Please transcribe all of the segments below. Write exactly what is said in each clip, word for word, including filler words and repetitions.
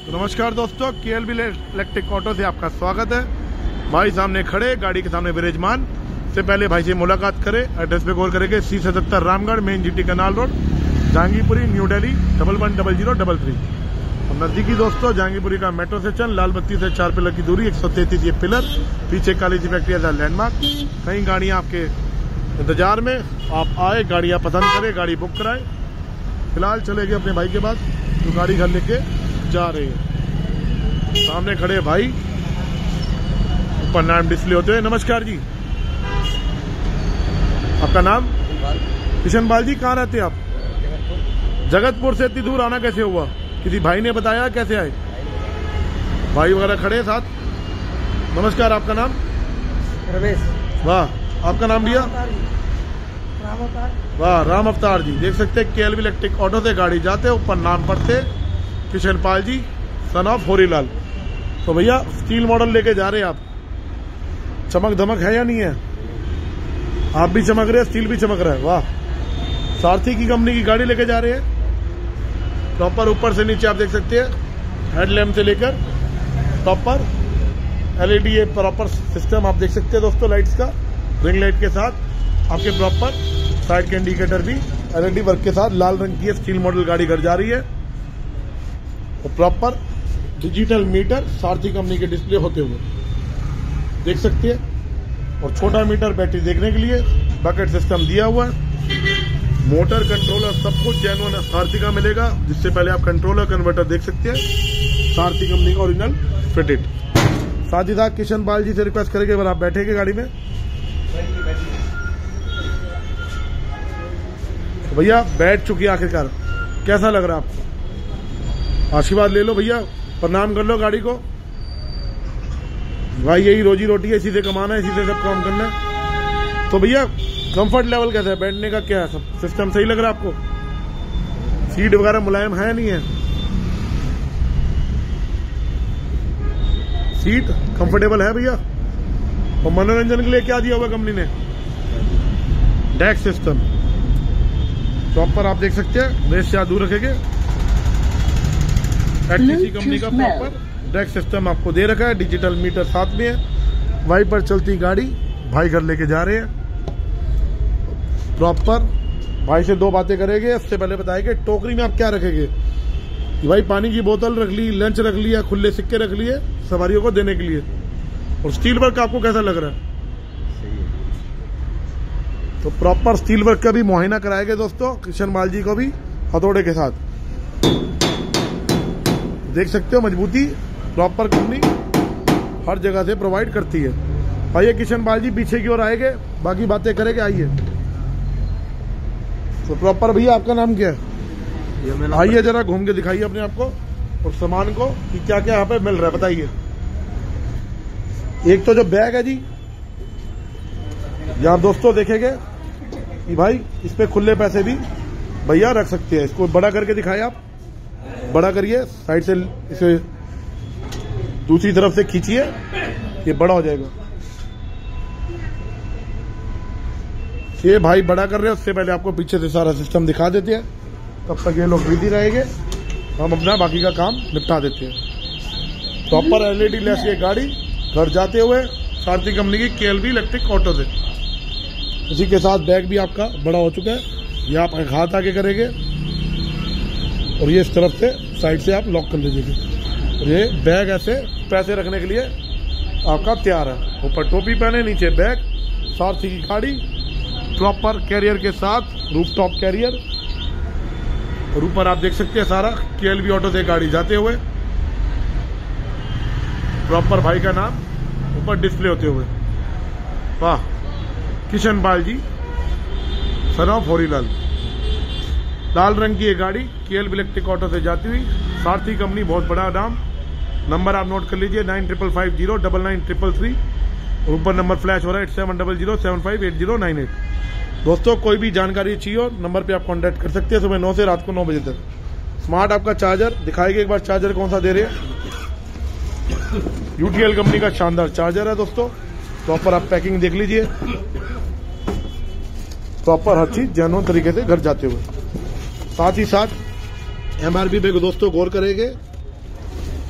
नमस्कार दोस्तों, केएलबी electric auto से आपका स्वागत है। भाई सामने खड़े, गाड़ी के सामने विराजमान। से पहले भाई से मुलाकात करें। एड्रेस पे कॉल करेंगे सी सतहत्तर Ramgarh main GT Karnal road, Jahangirpuri, new Delhi double one double zero double three. और नजदीकी दोस्तों जहांगीरपुरी का मेट्रो स्टेशन, लाल बत्ती से चार पिलर की दूरी, एक सौ तैतीस ये पिलर, पीछे काली सी फैक्ट्री एज लैंडमार्क। कई गाड़ियाँ आपके इंतजार में, आप आए, गाड़ियाँ पसंद करें, गाड़ी बुक कराए। फिलहाल चले गए अपने भाई के पास, तो गाड़ी घर लेके जा रहे हैं। सामने खड़े भाई, ऊपर नाम डिस्प्ले होते हैं। नमस्कार जी, आपका नाम? किशन बाल जी। कहाँ रहते हैं आप? जगतपुर से इतनी दूर आना कैसे हुआ? किसी भाई ने बताया? कैसे आए? भाई वगैरह खड़े साथ। नमस्कार, आपका नाम? रमेश। वाह, आपका नाम भैया? वाह, राम अवतार जी। देख सकते हैं केएलबी इलेक्ट्रिक ऑटो से गाड़ी जाते, ऊपर नाम पढ़ते किशन पाल जी, सन ऑफ होरीलाल। तो भैया स्टील मॉडल लेके जा रहे हैं आप, चमक धमक है या नहीं है? आप भी चमक रहे हैं, स्टील भी चमक रहा है। वाह, सारथी की कंपनी की गाड़ी लेके जा रहे हैं। प्रॉपर ऊपर से नीचे आप देख सकते हैं, हेडलैम्प से लेकर टॉप पर एलईडी, ये प्रॉपर सिस्टम आप देख सकते हैं दोस्तों, लाइट्स का, रिंग लाइट के साथ आपके प्रॉपर साइड के इंडिकेटर भी एलईडी वर्क के साथ। लाल रंग की स्टील मॉडल गाड़ी घर जा रही है, और proper digital meter Sarathi company के डिस्प्ले होते हुए देख सकते हैं। और छोटा मीटर बैटरी देखने के लिए, बकेट सिस्टम दिया हुआ है, मोटर कंट्रोलर सब कुछ जेन्युइन सारथी का मिलेगा। जिससे पहले आप कंट्रोलर कन्वर्टर देख सकते हैं, सारथी कंपनी का ओरिजिनल फिटेड। साथ ही साथ किशन पाल जी से रिक्वेस्ट करेंगे, अगर आप बैठेंगे गाड़ी में। तो भैया बैठ चुकी आखिरकार, कैसा लग रहा है आपको? आशीर्वाद ले लो भैया, प्रणाम कर लो गाड़ी को। भाई यही रोजी रोटी है, इसी से कमाना है, इसी से सब काम करना है। तो भैया कंफर्ट लेवल कैसा है? बैठने का क्या है? सब सिस्टम सही लग रहा है आपको? सीट वगैरह मुलायम है नहीं है? सीट कंफर्टेबल है भैया? और मनोरंजन के लिए क्या दिया हुआ कंपनी ने? डेक सिस्टम प्रॉपर आप देख सकते हैं, रेस से दूर रखेंगे। एचटीसी कंपनी का प्रॉपर डेक सिस्टम आपको दे रखा है, डिजिटल मीटर साथ में है। वाइपर चलती गाड़ी भाई घर लेके जा रहे हैं। प्रॉपर भाई से दो बातें करेंगे। इससे पहले बताएंगे टोकरी में आप क्या रखेंगे। भाई पानी की बोतल रख ली, लंच रख लिया, खुले सिक्के रख लिए सवारियों को देने के लिए। और स्टील वर्क आपको कैसा लग रहा है? तो प्रॉपर स्टील वर्क का भी मुआयना कराएंगे दोस्तों, किशन पाल जी को भी हथौड़े के साथ। देख सकते हो मजबूती प्रॉपर कंपनी हर जगह से प्रोवाइड करती है। आइए किशन पाल जी पीछे की ओर आएंगे, बाकी बातें करेंगे। आइए। तो प्रॉपर भैया आपका नाम क्या है? आइए जरा घूम के दिखाइए अपने आप को और सामान को कि क्या क्या यहाँ पे मिल रहा है, बताइए। एक तो जो बैग है जी, यहाँ दोस्तों देखेंगे कि भाई इस पे खुले पैसे भी भैया रख सकते हैं। इसको बड़ा करके दिखाए आप, बड़ा करिए, साइड से इसे दूसरी तरफ से खींचिए, ये बड़ा हो जाएगा। ये भाई बड़ा कर रहे हैं, उससे पहले आपको पीछे से सारा सिस्टम दिखा देते हैं। तब तक ये लोग बिजी रहेंगे, हम अपना बाकी का काम निपटा देते हैं। प्रॉपर एलईडी लेस की गाड़ी घर जाते हुए सारथी कंपनी की केएलबी इलेक्ट्रिक ऑटो से। इसी के साथ बैग भी आपका बड़ा हो चुका है, ये आप हाथ आगे करेंगे और ये इस तरफ से साइड से आप लॉक कर लीजिएगा। और ये बैग ऐसे पैसे रखने के लिए आपका तैयार है। ऊपर टोपी पहने, नीचे बैग, सारथी की गाड़ी प्रॉपर कैरियर के साथ, रूफ टॉप कैरियर। और ऊपर आप देख सकते हैं सारा केएलबी ऑटो से गाड़ी जाते हुए, प्रॉपर भाई का नाम ऊपर डिस्प्ले होते हुए। वाह, किशन पाल जी, सन ऑफ होरीलाल। लाल रंग की ये गाड़ी केएलबी इलेक्ट्रिक ऑटो से जाती हुई, सारथी कंपनी, बहुत बड़ा नाम। नंबर आप नोट कर लीजिए, nine triple five zero double nine triple three. और ऊपर नंबर फ्लैश हो रहा है, eight seven double zero seven five eight zero nine eight. दोस्तों कोई भी जानकारी चाहिए हो, नंबर पे आप कांटेक्ट कर सकते हैं, सुबह नौ से रात को नौ बजे तक। स्मार्ट आपका चार्जर दिखाएंगे एक बार, चार्जर कौन सा दे रहे हैं। यूटीएल कंपनी का शानदार चार्जर है दोस्तों। प्रॉपर आप पैकिंग देख लीजिए, प्रॉपर हर चीज जेन्युइन तरीके से घर जाते हुए। साथ ही साथ एमआरपी पे दोस्तों गौर करेंगे,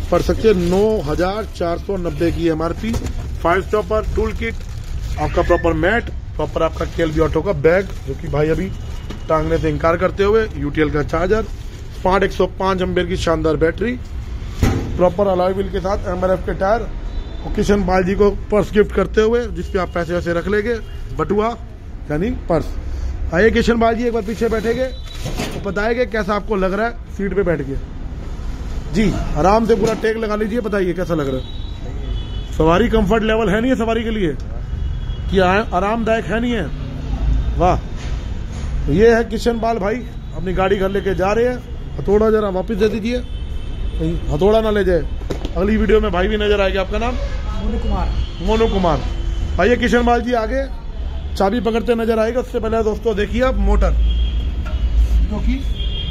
पड़ सकती है नौ हजार चार सौ नब्बे की M R P. Five stopper, tool kit, आपका प्रॉपर मैट, प्रॉपर आपका केएलबी ऑटो का बैग जो कि भाई अभी टांगने से इनकार करते हुए, यूटीएल का चार्जर, स्मार्ट एक सौ पाँच एम्पेयर की शानदार बैटरी, प्रॉपर अलॉय व्हील के साथ एमआरएफ के टायर, और किशन पाल जी को पर्स गिफ्ट करते हुए जिसपे आप पैसे वैसे रख लेंगे, बटुआ यानी पर्स। आइए किशन पाल जी एक बार पीछे बैठेंगे तो बताएंगे कैसा आपको लग रहा है सीट पे बैठ के। जी आराम से पूरा टेक लगा लीजिए, बताइए कैसा लग रहा है। सवारी कंफर्ट लेवल है नहीं है सवारी के लिए कि आरामदायक है नहीं है? वाह, ये है किशन पाल भाई अपनी गाड़ी घर लेके जा रहे हैं। हथौड़ा जरा वापस दे दीजिए, हथौड़ा ना ले जाए। अगली वीडियो में भाई भी नजर आएगा। आपका नाम? मोनू कुमार। मोनू कुमार। आइए किशन पाल जी आगे चाबी पकड़ते नजर आएगा। उससे पहले दोस्तों देखिए आप मोटर जो कि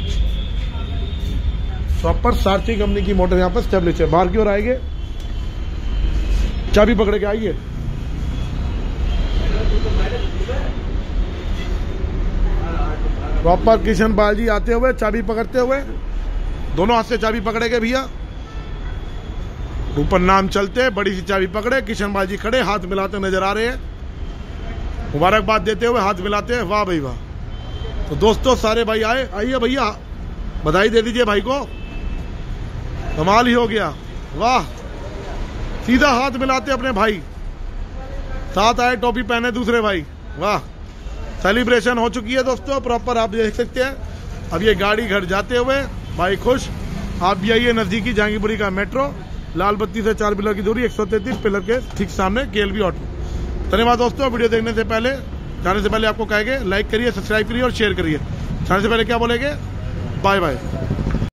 प्रॉपर सारथी कंपनी की मोटर यहाँ पर स्टेब्लिश है। बाहर की ओर आएंगे, चाबी पकड़ के आइए। प्रॉपर किशन पाल जी आते हुए चाबी पकड़ते हुए, दोनों हाथ से चाबी पकड़ेंगे भैया, ऊपर नाम चलते, बड़ी सी चाबी पकड़े, किशन पाल जी खड़े हाथ मिलाते नजर आ रहे हैं, मुबारकबाद देते हुए हाथ मिलाते हैं। वाह भाई वाह। तो दोस्तों सारे भाई आए, आइए भैया बधाई दे दीजिए भाई को, कमाल ही हो गया। वाह, सीधा हाथ मिलाते अपने भाई, साथ आए टोपी पहने दूसरे भाई। वाह, सेलिब्रेशन हो चुकी है दोस्तों, प्रॉपर आप देख सकते हैं। अब ये गाड़ी घर जाते हुए भाई खुश। आप भी आइए नजदीकी जहांगीरपुरी का मेट्रो, लाल बत्ती से चार पिलर की दूरी, एक सौ तैंतीस पिलर के ठीक सामने केएलबी ऑटो। धन्यवाद दोस्तों। वीडियो देखने से पहले, जाने से पहले आपको कहेंगे लाइक करिए, सब्सक्राइब करिए और शेयर करिए। जाने से पहले क्या बोलेंगे? Bye bye.